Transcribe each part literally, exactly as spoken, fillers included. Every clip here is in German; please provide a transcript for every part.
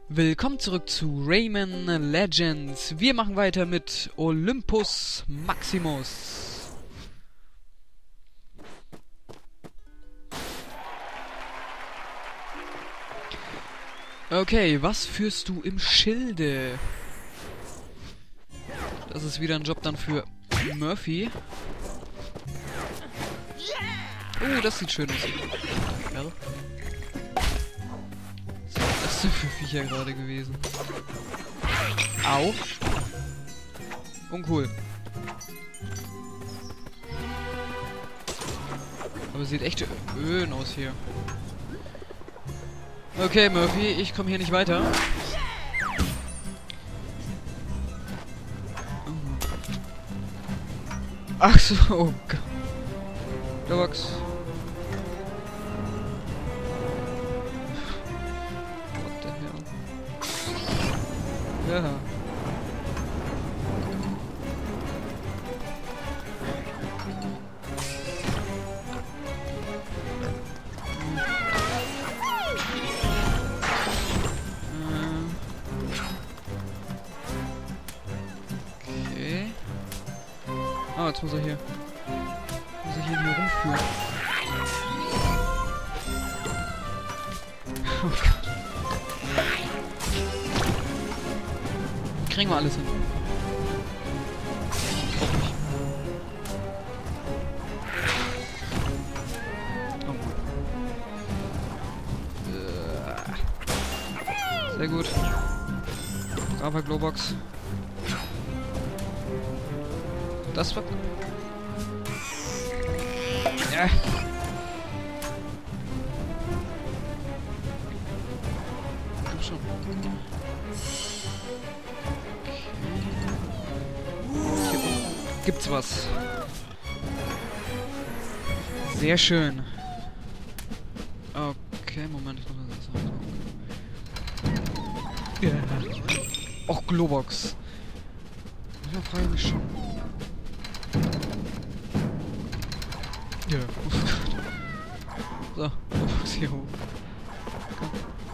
Willkommen zurück zu Rayman Legends. Wir machen weiter mit Olympus Maximus. Okay, was führst du im Schilde? Das ist wieder ein Job dann für Murphy. Oh, das sieht schön aus. Ja. Was ist denn für Viecher gerade gewesen? Au. Uncool. Aber sieht echt öden aus hier. Okay, Murphy, ich komme hier nicht weiter. Ach so, oh Gott. Globox. What the hell? Ja. Okay. Ah, jetzt muss er hier. Muss ich hier, hier rumführen. Oh Gott. Kriegen wir alles hin. Auch nicht. Oh. Sehr gut. Braver Globox. Das war... Ja. Komm schon. Hier unten gibt's was. Sehr schön. Okay, Moment, ich muss das sagen. Ja. Och, Globox. Da frage ich mich schon. Ja, oh Gott. So, Globox hier hoch. Komm.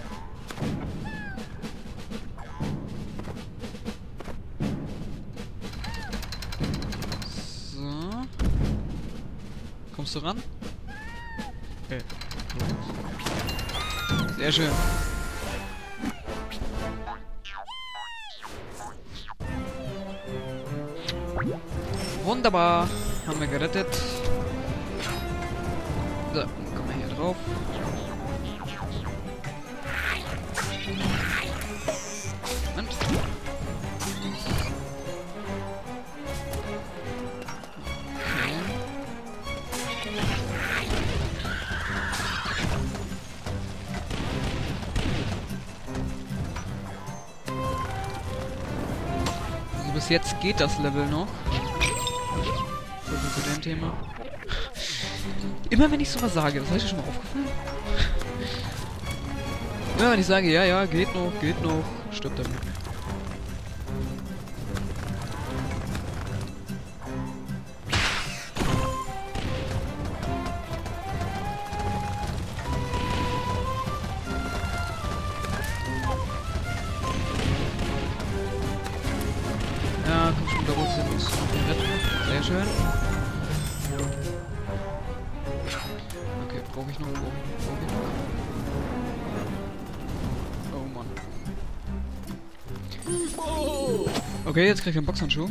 So. Kommst du ran? Okay. Sehr schön. Wunderbar. Haben wir gerettet. So, kommen wir hier drauf. Moment. Okay. Also bis jetzt geht das Level noch. So viel zu dem Thema. Immer wenn ich sowas sage, das ist dir schon mal aufgefallen? Immer wenn ich sage, ja, ja, geht noch, geht noch, stirbt er mir. Ja, komm schon, da oben sind uns noch den retten. Sehr schön. Okay, brauche ich noch? Brauche ich noch? Oh Mann. Okay, jetzt krieg ich einen Boxhandschuh.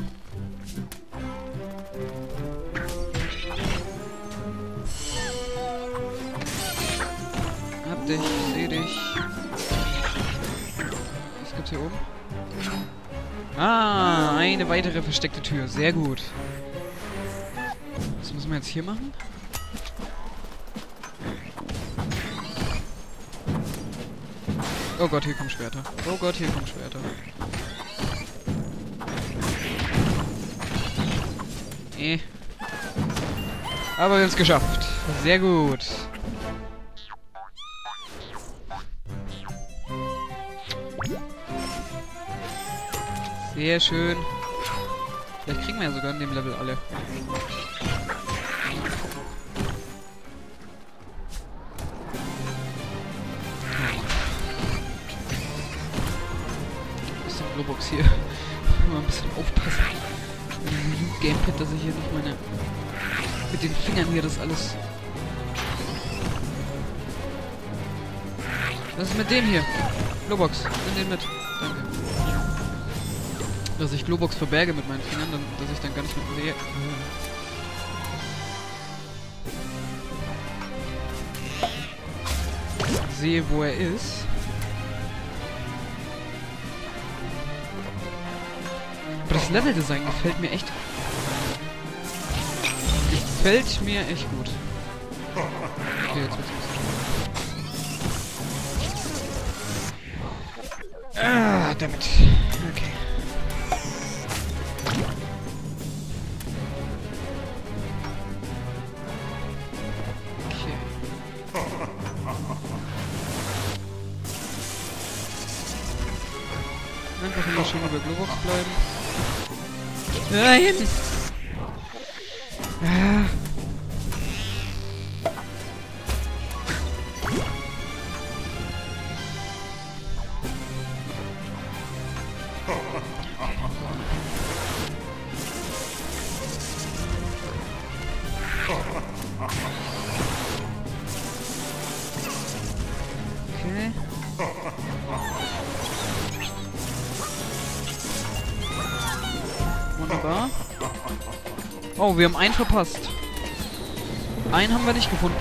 Hab dich, seh dich. Was gibt's hier oben? Ah, eine weitere versteckte Tür. Sehr gut. Was müssen wir jetzt hier machen? Oh Gott, hier kommen Schwerter. Oh Gott, hier kommen Schwerter. Eh. Aber wir haben es geschafft. Sehr gut. Sehr schön. Vielleicht kriegen wir ja sogar in dem Level alle. Robux hier. Mal ein bisschen aufpassen. Mit diesem Gamepad, dass ich hier nicht meine... mit den Fingern hier das alles... Was ist mit dem hier? Globox, nimm den mit. Danke. Dass ich Globox verberge mit meinen Fingern, dann, dass ich dann gar nicht mit sehe. Sehe, wo er ist. Aber das Leveldesign gefällt mir echt. Gefällt mir echt gut. Okay, jetzt wird's los. Ah, damit. Okay. Okay. Einfach immer schön über Globox bleiben. Nein! Ah. Okay. Wunderbar. Oh, wir haben einen verpasst. Einen haben wir nicht gefunden.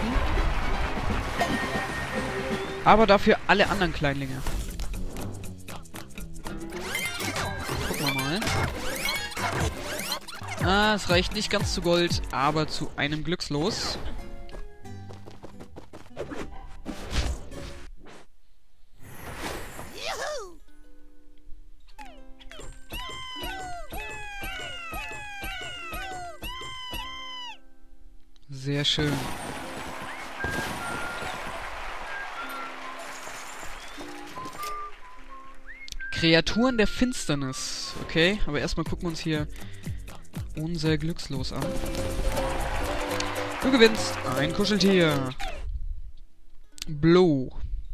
Aber dafür alle anderen Kleinlinge. Gucken wir mal. Ah, es reicht nicht ganz zu Gold, aber zu einem Glückslos. Sehr schön. Kreaturen der Finsternis. Okay, aber erstmal gucken wir uns hier unser Glückslos an. Du gewinnst ein Kuscheltier. Blue.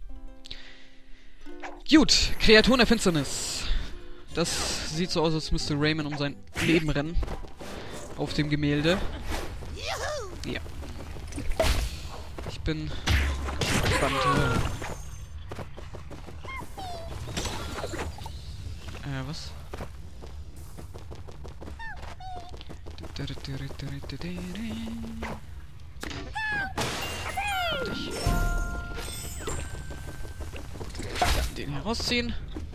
Gut, Kreaturen der Finsternis. Das sieht so aus, als müsste Rayman um sein Leben rennen. Auf dem Gemälde. Ja. Ich bin gespannt. Äh, was? Hab dich. Ja, den hier rausziehen.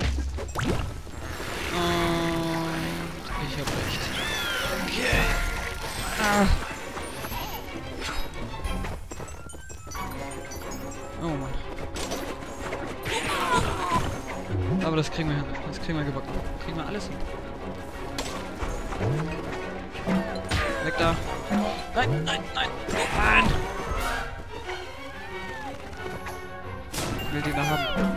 Und ich hab recht. Okay. Ah. Oh Mann. Aber das kriegen wir hin. Das kriegen wir gebacken. Kriegen wir alles hin. Weg da. Nein, nein, nein. Nein. Ich will den da haben.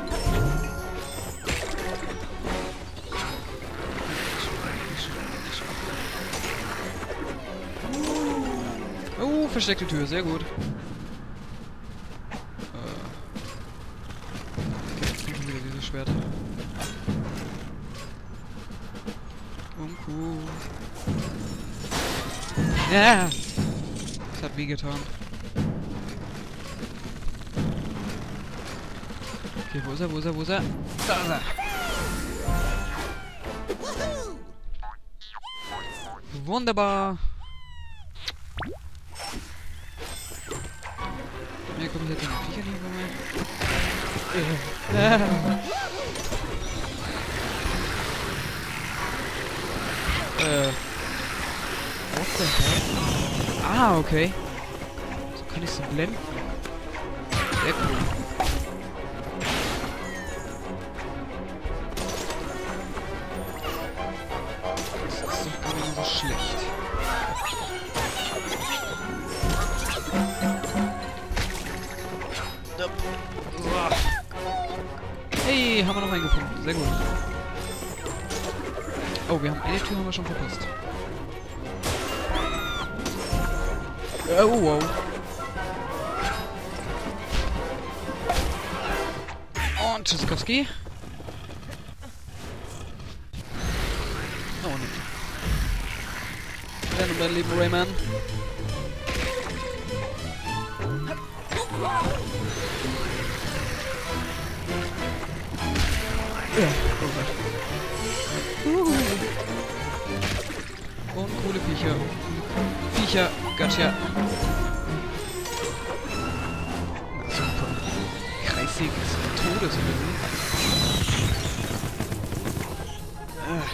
Oh, versteckte Tür. Sehr gut. Schwert. Uncool. Ja! Das hat wehgetan. Okay, wo ist er, wo ist er, wo ist er? Da ist er! Wunderbar! Mir kommen jetzt die Viecher nicht vorbei. Äh. Äh. Was denn? Ah, okay. So kann ich sie blenden. Sehr cool. Das ist doch gar nicht so schlecht. Hey, haben wir noch einen gefunden. Sehr gut. Oh, wir haben eine Tür haben wir schon verpasst. Oh, wow. Und Tschüssikowski. Oh, ne. Renn um dein Leben, Rayman. Ja, oh Gott. Uh. Und coole Viecher. Viecher, gotcha. Na super. Kreissäge des Todes oder wie? Ah.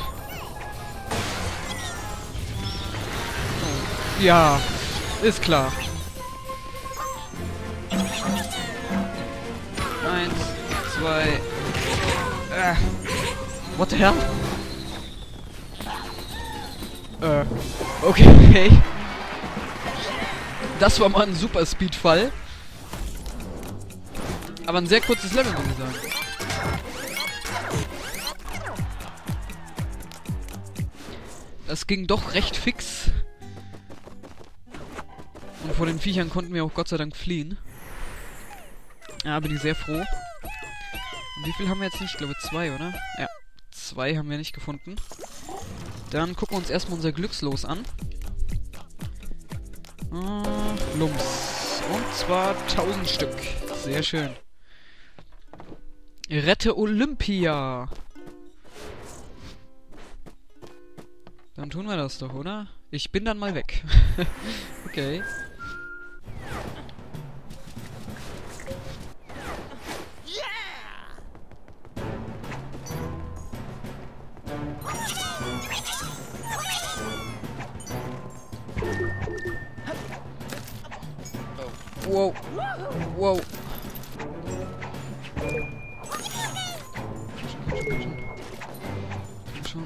Oh. Ja, ist klar. Eins, zwei. Ah. What the hell? Äh, okay. Das war mal ein super Speed-Fall. Aber ein sehr kurzes Level, würde ich sagen. Das ging doch recht fix. Und vor den Viechern konnten wir auch Gott sei Dank fliehen. Ja, bin ich sehr froh. Und wie viel haben wir jetzt nicht? Ich glaube zwei, oder? Ja, zwei haben wir nicht gefunden. Dann gucken wir uns erstmal unser Glückslos an. Uh, Lumps. Und zwar tausend Stück. Sehr schön. Rette Olympia. Dann tun wir das doch, oder? Ich bin dann mal weg. Okay. Wow. Wow. Komm schon.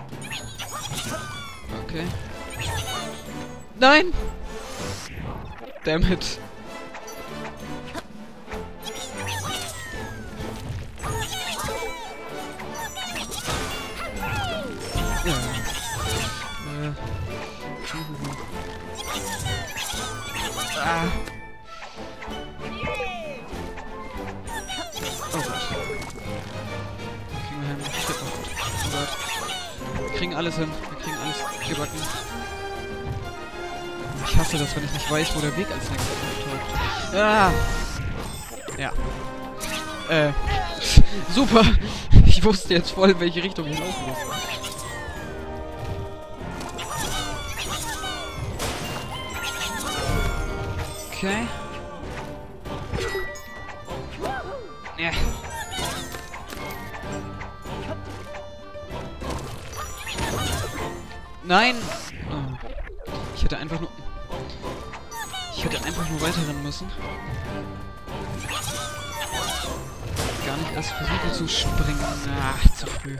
Okay. Nein! Damn it. Ja. Äh. Ah. Oh Gott. Kriegen wir hin. Shit, oh Gott. Oh Gott. Wir kriegen alles hin. Wir kriegen alles gebacken. Ich hasse das, wenn ich nicht weiß, wo der Weg als nächstes auftaucht. Ah! Ja. Äh. Super! Ich wusste jetzt voll, in welche Richtung ich laufen muss. Okay. Ja. Nein! Oh. Ich hätte einfach nur... Ich hätte einfach nur weiterrennen müssen. Gar nicht erst versuchen zu springen. Ach, zu früh.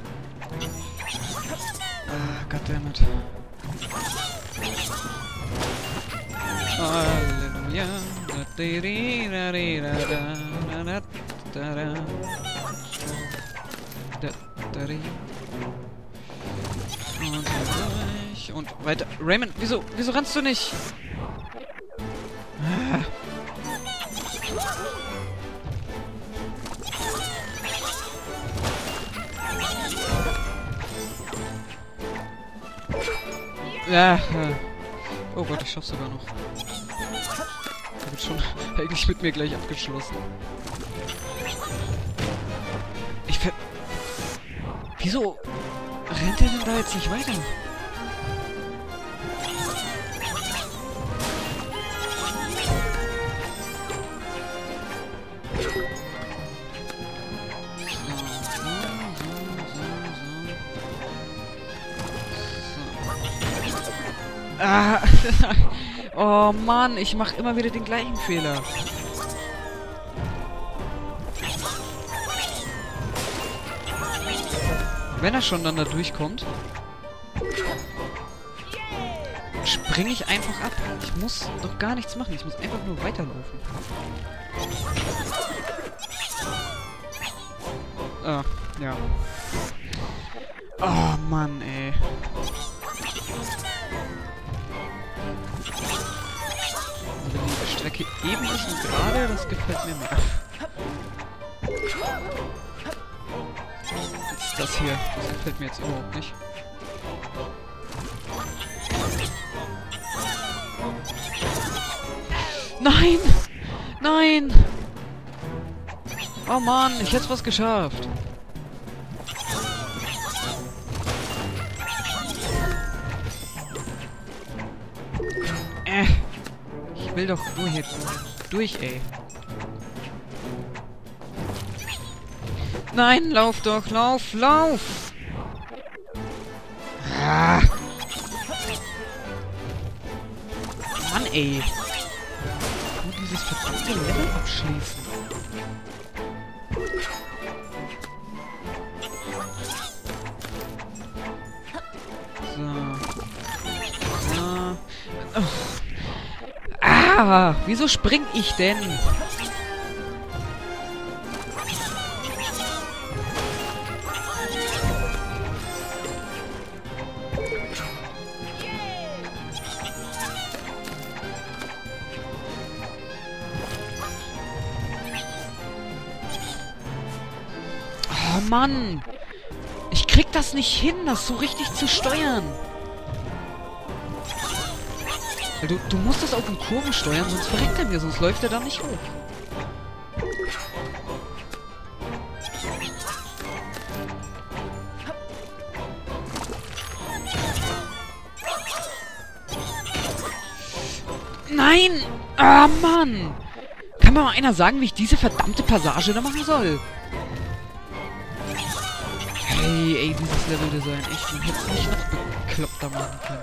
Ah, goddammit. Halleluja. Und durch. Und weiter. Raymond, wieso, wieso rennst du nicht? Ah. Ja. Oh Gott, ich schaff's sogar noch. Der wird schon eigentlich mit mir gleich abgeschlossen. Ich ver... Wieso rennt er denn da jetzt nicht weiter? Ah, oh Mann, ich mache immer wieder den gleichen Fehler. Wenn er schon dann da durchkommt, springe ich einfach ab. Ich muss doch gar nichts machen. Ich muss einfach nur weiterlaufen. Ah, ja. Oh Mann, ey. Wenn die Strecke eben ist und gerade, das gefällt mir mehr. Jetzt das hier, das gefällt mir jetzt überhaupt nicht. Nein! Nein! Oh Mann, ich hätte was geschafft. Äh. Ich will doch nur hier durch, ey. Nein, lauf doch, lauf, lauf! Ah. Mann, ey. Nur dieses verdammte Level abschließen. So. So. Oh. Ah, wieso spring ich denn? Oh Mann! Ich krieg das nicht hin, das so richtig zu steuern. Du, du musst das auf den Kurven steuern, sonst verreckt er mir, sonst läuft er da nicht hoch. Nein! Ah, Mann! Kann mir mal einer sagen, wie ich diese verdammte Passage da machen soll? Hey, ey, dieses Leveldesign, echt, man hätte es nicht noch bekloppter machen können.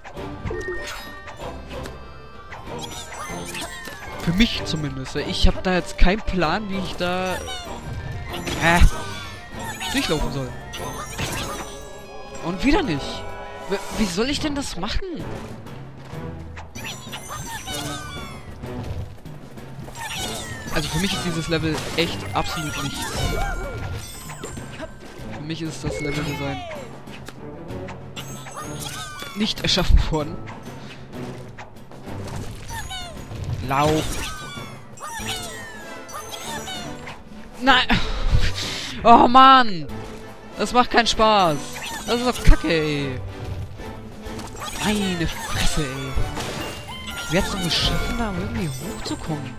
Für mich zumindest. Ich habe da jetzt keinen Plan, wie ich da äh, durchlaufen soll. Und wieder nicht. W- wie soll ich denn das machen? Also für mich ist dieses Level echt absolut nichts. Für mich ist das Leveldesign nicht erschaffen worden. Lauf. Nein. Oh Mann. Das macht keinen Spaß. Das ist doch Kacke, ey. Meine Fresse, ey. Wer hat's doch geschaffen, da irgendwie hochzukommen?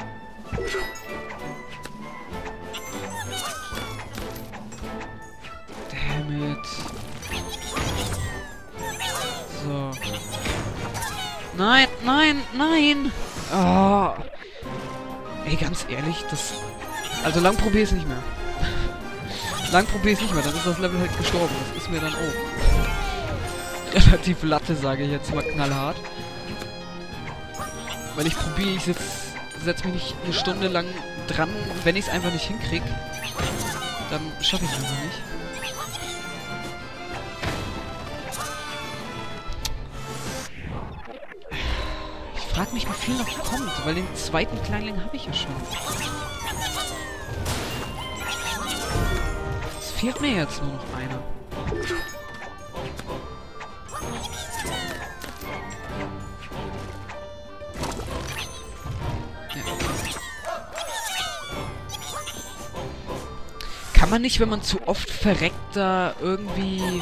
Damn it. So. Nein, nein, nein. Oh. Ey, ganz ehrlich, das... Also lang probier es nicht mehr. Lang probier es nicht mehr, dann ist das Level halt gestorben. Das ist mir dann auch relativ Latte, sage ich jetzt mal knallhart. Weil ich probiere, ich setz, setz mich nicht eine Stunde lang dran. Wenn ich es einfach nicht hinkrieg, dann schaffe ich es einfach nicht. Ich frage mich, wie viel noch kommt, weil den zweiten Kleinling habe ich ja schon. Es fehlt mir jetzt nur noch einer. Kann man nicht, wenn man zu oft verreckt, da irgendwie...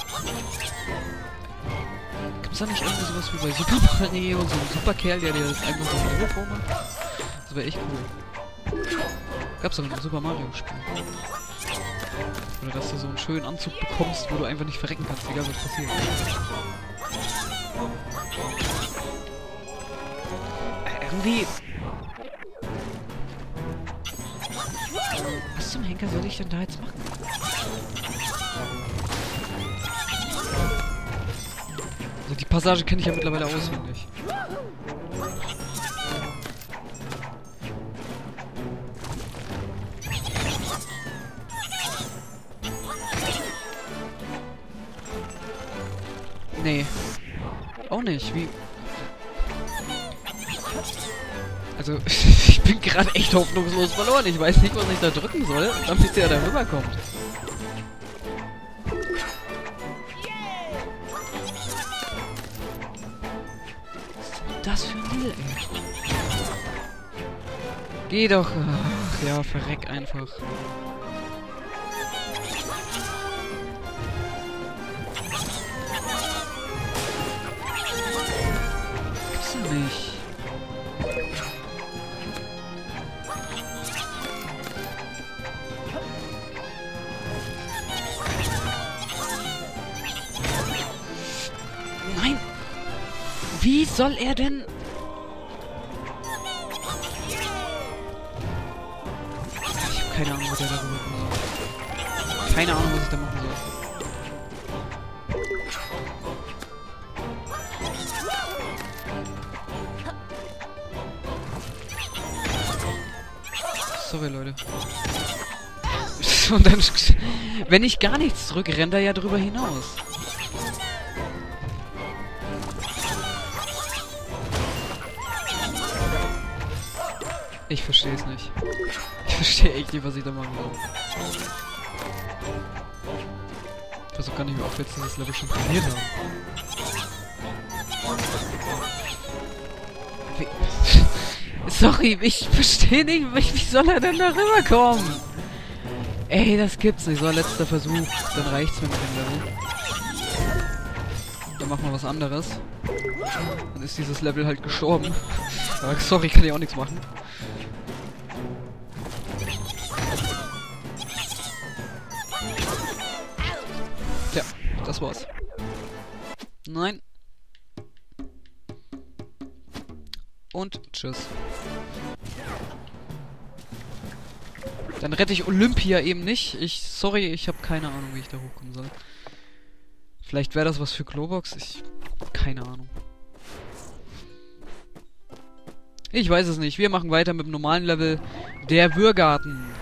Gibt's da nicht irgendwie sowas wie bei Super Mario, so ein Superkerl, der dir das einfach so ein Level vormacht? Das wäre echt cool. Gab's doch in einem Super Mario Spiel. Oder dass du so einen schönen Anzug bekommst, wo du einfach nicht verrecken kannst, egal was passiert. Äh, irgendwie... Was zum Henker soll ich denn da jetzt machen? Also die Passage kenne ich ja mittlerweile auswendig. Nee. Auch nicht. Wie... Also, ich bin gerade echt hoffnungslos verloren. Ich weiß nicht, was ich da drücken soll, damit der da rüberkommt. Was ist das für ein Deal, ey? Geh doch. Ach ja, verreck einfach. Gibt's denn nicht? Wie soll er denn... Ich hab keine Ahnung, was er da machen soll. Keine Ahnung, was ich da machen soll. Sorry, Leute. Und dann, wenn ich gar nichts drücke, rennt er ja drüber hinaus. Ich verstehe es nicht. Ich verstehe echt nicht, was ich da machen soll. Ich weiß auch gar nicht, wie oft wir jetzt dieses Level schon trainiert haben. Wie? Sorry, ich verstehe nicht, wie, wie soll er denn da rüberkommen? Ey, das gibt's nicht. So, letzter Versuch. Dann reicht's mir mit dem Level. Dann machen wir was anderes. Dann ist dieses Level halt gestorben. Aber sorry, kann ich auch nichts machen. Tja, das war's. Nein. Und tschüss. Dann rette ich Olympia eben nicht. Ich, sorry, ich habe keine Ahnung, wie ich da hochkommen soll. Vielleicht wäre das was für Globox. Ich, keine Ahnung. Ich weiß es nicht. Wir machen weiter mit dem normalen Level. Der Würgarten.